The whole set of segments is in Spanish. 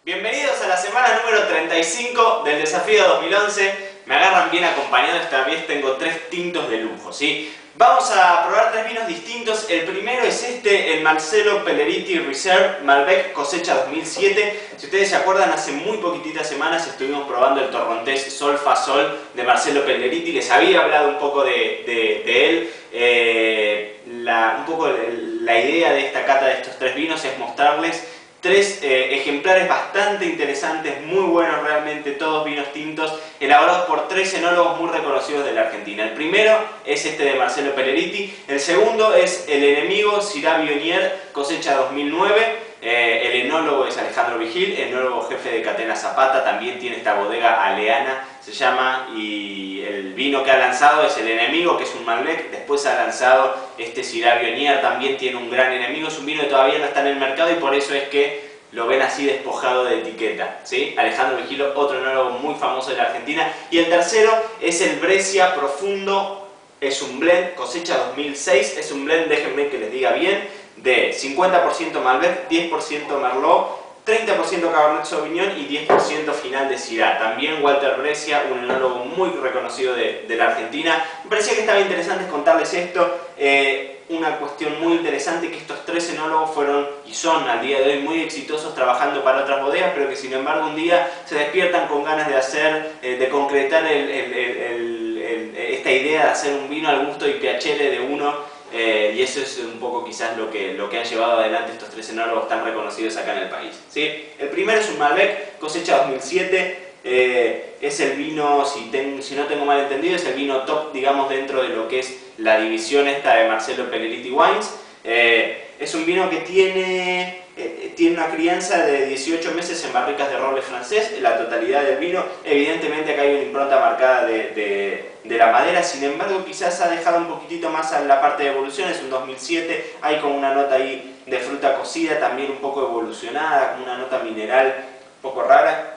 Bienvenidos a la semana número 35 del Desafío 2011. Me agarran bien acompañado, esta vez tengo 3 tintos de lujo, ¿sí? Vamos a probar 3 vinos distintos. El primero es este, el Marcelo Pelleriti Reserve Malbec Cosecha 2007. Si ustedes se acuerdan, hace muy poquititas semanas estuvimos probando el torrontés Sol Fa Sol de Marcelo Pelleriti. Les había hablado un poco de él. Un poco la idea de esta cata de estos 3 vinos es mostrarles 3 ejemplares bastante interesantes, muy buenos realmente, todos vinos tintos, elaborados por 3 enólogos muy reconocidos de la Argentina. El primero es este de Marcelo Pelleriti, el segundo es el enemigo Syrah Viognier Cosecha 2009, el enólogo es Alejandro Vigil, enólogo jefe de Catena Zapata, también tiene esta bodega Aleana, se llama, y el vino que ha lanzado es el enemigo, que es un Malbec. Después ha lanzado este Syrah Viognier, también tiene un gran enemigo, es un vino que todavía no está en el mercado y por eso es que lo ven así despojado de etiqueta, ¿sí? Alejandro Vigilo, otro enólogo muy famoso de la Argentina. Y el tercero es el Brescia Profundo, es un blend, cosecha 2006, es un blend, déjenme que les diga bien, de 50% Malbec, 10% Merlot, 30% Cabernet Sauvignon y 10% final de Syrah. También Walter Brescia, un enólogo muy reconocido de la Argentina. Me parecía que estaba interesante contarles esto. Una cuestión muy interesante, que estos 3 enólogos fueron y son al día de hoy muy exitosos trabajando para otras bodegas, pero que sin embargo un día se despiertan con ganas de hacer, de concretar esta idea de hacer un vino al gusto y piacere de uno. Y eso es un poco quizás lo que han llevado adelante estos 3 enólogos tan reconocidos acá en el país, ¿sí? El primero es un Malbec Cosecha 2007, es el vino, si no tengo mal entendido, es el vino top, digamos, dentro de lo que es la división esta de Marcelo Pelleriti Wines. Es un vino que tiene una crianza de 18 meses en barricas de roble francés, la totalidad del vino. Evidentemente acá hay una impronta marcada de la madera, sin embargo quizás ha dejado un poquitito más a la parte de evolución, es un 2007, hay como una nota ahí de fruta cocida, también un poco evolucionada, como una nota mineral un poco rara.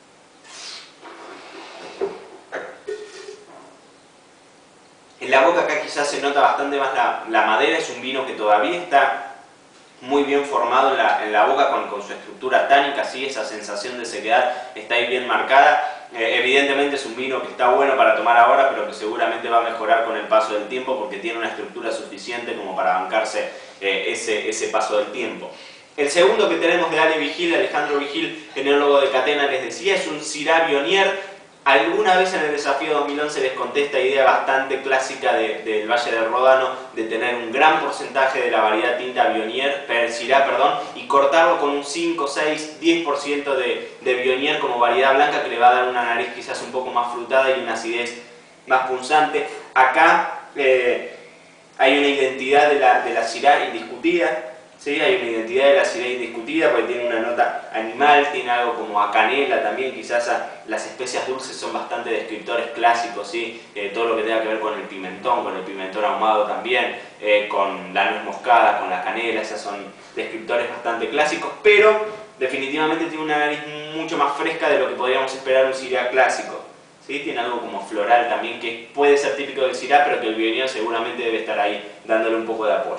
En la boca acá quizás se nota bastante más la madera, es un vino que todavía está muy bien formado en la boca con su estructura tánica, ¿sí? Esa sensación de sequedad está ahí bien marcada. Evidentemente es un vino que está bueno para tomar ahora, pero que seguramente va a mejorar con el paso del tiempo porque tiene una estructura suficiente como para bancarse ese paso del tiempo. El segundo que tenemos de Alejandro Vigil, enólogo de Catena, les decía, es un Syrah Viognier. Alguna vez en el Desafío 2011 les conté esta idea bastante clásica del Valle del Ródano de tener un gran porcentaje de la variedad tinta Syrah, y cortarlo con un 5, 6, 10% de Viognier como variedad blanca, que le va a dar una nariz quizás un poco más frutada y una acidez más punzante. Acá hay una identidad de la Syrah indiscutida. Sí, hay una identidad de la Syrah indiscutida porque tiene una nota animal, tiene algo como a canela también, quizás las especias dulces son bastante descriptores clásicos, ¿sí? Todo lo que tenga que ver con el pimentón ahumado también, con la nuez moscada, con la canela, esas son descriptores bastante clásicos, pero definitivamente tiene una nariz mucho más fresca de lo que podríamos esperar un Syrah clásico. ¿Sí? Tiene algo como floral también que puede ser típico del Syrah, pero que el Viognier seguramente debe estar ahí dándole un poco de apoyo.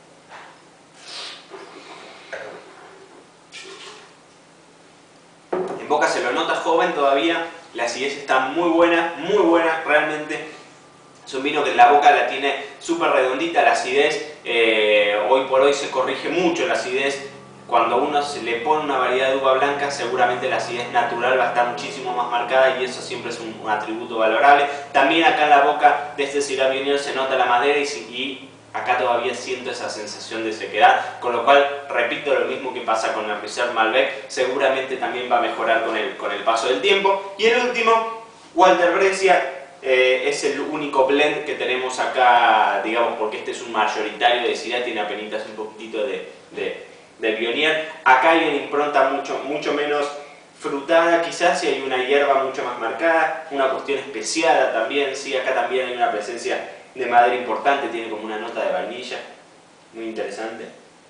En boca se lo nota joven todavía, la acidez está muy buena realmente. Es un vino que en la boca la tiene súper redondita, la acidez, hoy por hoy se corrige mucho la acidez. Cuando uno se le pone una variedad de uva blanca, seguramente la acidez natural va a estar muchísimo más marcada y eso siempre es un atributo valorable. También acá en la boca de este Syrah Viognier se nota la madera y acá todavía siento esa sensación de sequedad, con lo cual repito lo mismo que pasa con el Reserve Malbec, seguramente también va a mejorar con el paso del tiempo. Y el último, Walter Brescia, es el único blend que tenemos acá, digamos, porque este es un mayoritario de Syrah, tiene apenas un poquitito de Viognier. Acá hay una impronta mucho menos frutada quizás, y hay una hierba mucho más marcada, una cuestión especiada también, sí, acá también hay una presencia de madera importante, tiene como una nota de vainilla, muy interesante.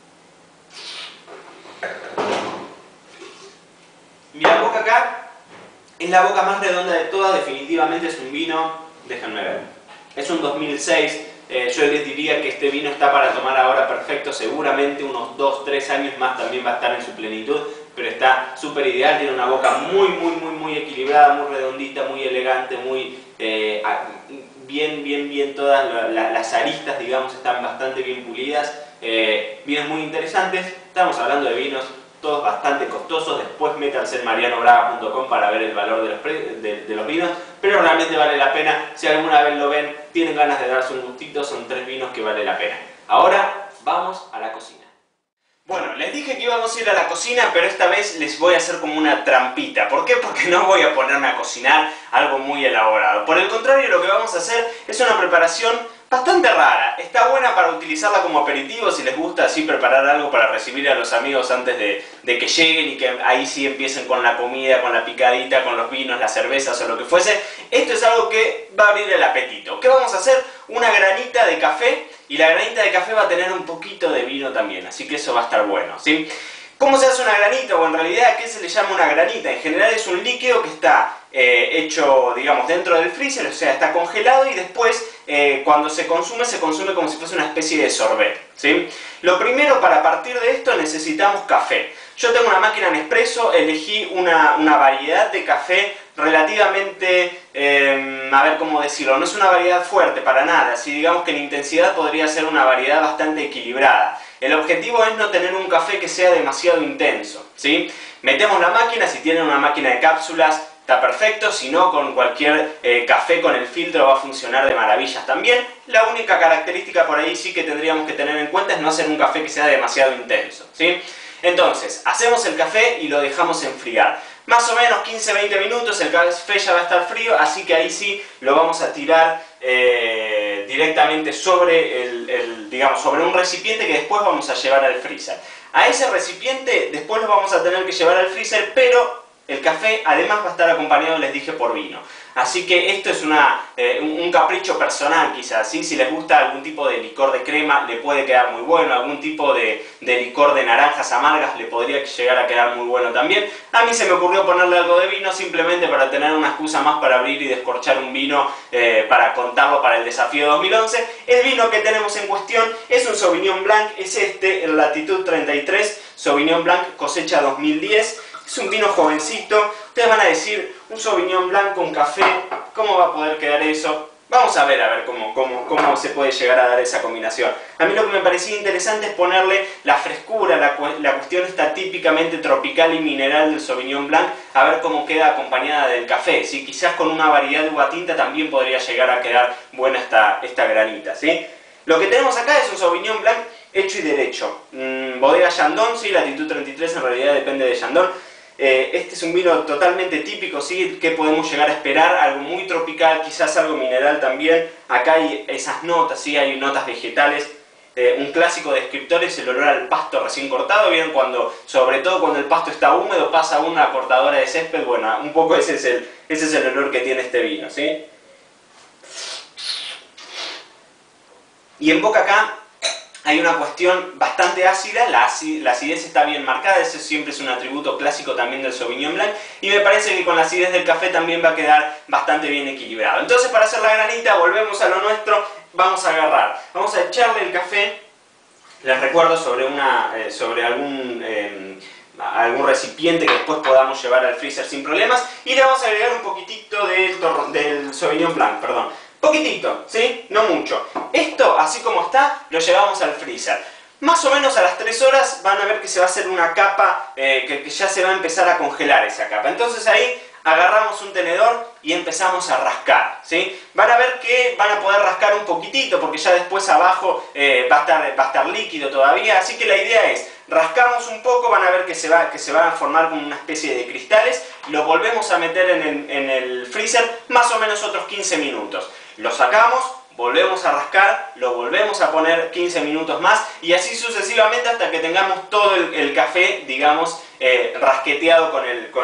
Y la boca acá es la boca más redonda de todas, definitivamente es un vino, déjenme ver, es un 2006, yo les diría que este vino está para tomar ahora perfecto, seguramente unos 2-3 años más también va a estar en su plenitud, pero está súper ideal, tiene una boca muy equilibrada, muy redondita, muy elegante, muy bien, todas las aristas, digamos, están bastante bien pulidas, vinos muy interesantes. Estamos hablando de vinos todos bastante costosos. Después métanse en marianobraga.com para ver el valor de los vinos, pero realmente vale la pena. Si alguna vez lo ven, tienen ganas de darse un gustito, son 3 vinos que vale la pena. Ahora vamos a la cocina. Bueno, les dije que íbamos a ir a la cocina, pero esta vez les voy a hacer como una trampita. ¿Por qué? Porque no voy a ponerme a cocinar algo muy elaborado. Por el contrario, lo que vamos a hacer es una preparación bastante rara. Está buena para utilizarla como aperitivo, si les gusta así preparar algo para recibir a los amigos antes de que lleguen y que ahí sí empiecen con la comida, con la picadita, con los vinos, las cervezas o lo que fuese. Esto es algo que va a abrir el apetito. ¿Qué vamos a hacer? Una granita de café, y la granita de café va a tener un poquito de vino también, así que eso va a estar bueno, ¿sí? ¿Cómo se hace una granita? O en realidad, ¿a qué se le llama una granita? En general es un líquido que está hecho, digamos, dentro del freezer, o sea, está congelado y después, cuando se consume como si fuese una especie de sorbet, ¿sí? Lo primero, para partir de esto, necesitamos café. Yo tengo una máquina Nespresso, elegí una variedad de café relativamente, a ver cómo decirlo, no es una variedad fuerte para nada, si digamos que en intensidad podría ser una variedad bastante equilibrada. El objetivo es no tener un café que sea demasiado intenso, ¿sí? Metemos la máquina, si tienen una máquina de cápsulas está perfecto, si no con cualquier café con el filtro va a funcionar de maravillas también. La única característica por ahí sí que tendríamos que tener en cuenta es no hacer un café que sea demasiado intenso, ¿sí? Entonces, hacemos el café y lo dejamos enfriar. Más o menos 15-20 minutos, el café ya va a estar frío, así que ahí sí lo vamos a tirar directamente sobre digamos, sobre un recipiente que después vamos a llevar al freezer. A ese recipiente después lo vamos a tener que llevar al freezer, pero el café además va a estar acompañado, les dije, por vino. Así que esto es un capricho personal quizás, ¿sí? Si les gusta algún tipo de licor de crema le puede quedar muy bueno, algún tipo de licor de naranjas amargas le podría llegar a quedar muy bueno también. A mí se me ocurrió ponerle algo de vino simplemente para tener una excusa más para abrir y descorchar un vino para contarlo para el desafío 2011. El vino que tenemos en cuestión es un Sauvignon Blanc, es este, el Latitud 33, Sauvignon Blanc cosecha 2010. Es un vino jovencito. Ustedes van a decir, un Sauvignon Blanc con café, ¿cómo va a poder quedar eso? Vamos a ver cómo se puede llegar a dar esa combinación. A mí lo que me parecía interesante es ponerle la frescura, la cuestión está típicamente tropical y mineral del Sauvignon Blanc, a ver cómo queda acompañada del café, ¿sí? Quizás con una variedad de uva tinta también podría llegar a quedar buena esta granita, ¿sí? Lo que tenemos acá es un Sauvignon Blanc hecho y derecho. Bodega Chandon, sí, Latitud 33 en realidad depende de Chandon. Este es un vino totalmente típico, ¿sí? Que podemos llegar a esperar, algo muy tropical, quizás algo mineral también. Acá hay esas notas, ¿sí? Hay notas vegetales. Un clásico descriptor es el olor al pasto recién cortado. ¿Vieron? Sobre todo cuando el pasto está húmedo, pasa una cortadora de césped. Bueno, un poco ese es el olor que tiene este vino, ¿sí? Y en boca acá hay una cuestión bastante ácida, la acidez está bien marcada, ese siempre es un atributo clásico también del Sauvignon Blanc, y me parece que con la acidez del café también va a quedar bastante bien equilibrado. Entonces, para hacer la granita, volvemos a lo nuestro, vamos a echarle el café, les recuerdo, sobre algún recipiente que después podamos llevar al freezer sin problemas, y le vamos a agregar un poquitito del Sauvignon Blanc, perdón. Poquitito, ¿sí? No mucho. Esto, así como está, lo llevamos al freezer. Más o menos a las 3 horas van a ver que se va a hacer una capa, que ya se va a empezar a congelar esa capa. Entonces ahí agarramos un tenedor y empezamos a rascar, ¿sí? Van a ver que van a poder rascar un poquitito, porque ya después abajo va a estar líquido todavía. Así que la idea es, rascamos un poco, van a ver que se van a formar como una especie de cristales. Lo volvemos a meter en el freezer más o menos otros 15 minutos. Lo sacamos, volvemos a rascar, lo volvemos a poner 15 minutos más y así sucesivamente hasta que tengamos todo el café, digamos, rasqueteado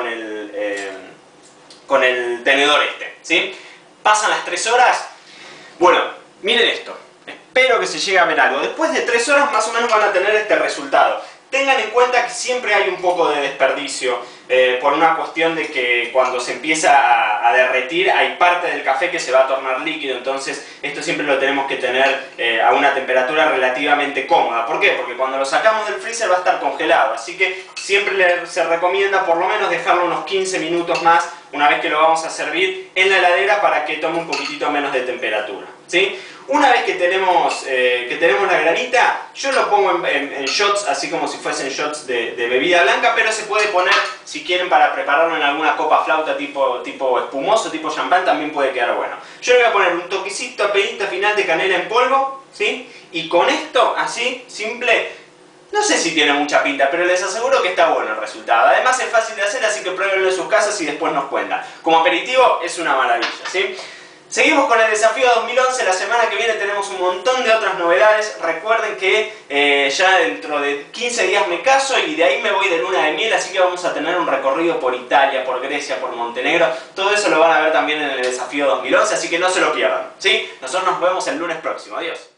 con el tenedor este, ¿sí? Pasan las 3 horas. Bueno, miren esto. Espero que se llegue a ver algo. Después de 3 horas más o menos van a tener este resultado. tengan en cuenta que siempre hay un poco de desperdicio por una cuestión de que cuando se empieza a derretir hay parte del café que se va a tornar líquido, entonces esto siempre lo tenemos que tener a una temperatura relativamente cómoda. ¿Por qué? Porque cuando lo sacamos del freezer va a estar congelado, así que siempre se recomienda por lo menos dejarlo unos 15 minutos más una vez que lo vamos a servir en la heladera para que tome un poquitito menos de temperatura, ¿sí? Una vez que tenemos la granita, yo lo pongo en shots, así como si fuesen shots de bebida blanca, pero se puede poner, si quieren, para prepararlo en alguna copa flauta tipo espumoso, tipo champán, también puede quedar bueno. Yo le voy a poner un toquecito, apelita final de canela en polvo, ¿sí? Y con esto, así, simple, no sé si tiene mucha pinta, pero les aseguro que está bueno el resultado. Además es fácil de hacer, así que pruébenlo en sus casas y después nos cuentan. Como aperitivo es una maravilla, ¿sí? Seguimos con el desafío 2011, la semana que viene tenemos un montón de otras novedades. Recuerden que ya dentro de 15 días me caso y de ahí me voy de luna de miel, así que vamos a tener un recorrido por Italia, por Grecia, por Montenegro. Todo eso lo van a ver también en el desafío 2011, así que no se lo pierdan, ¿sí? Nosotros nos vemos el lunes próximo. Adiós.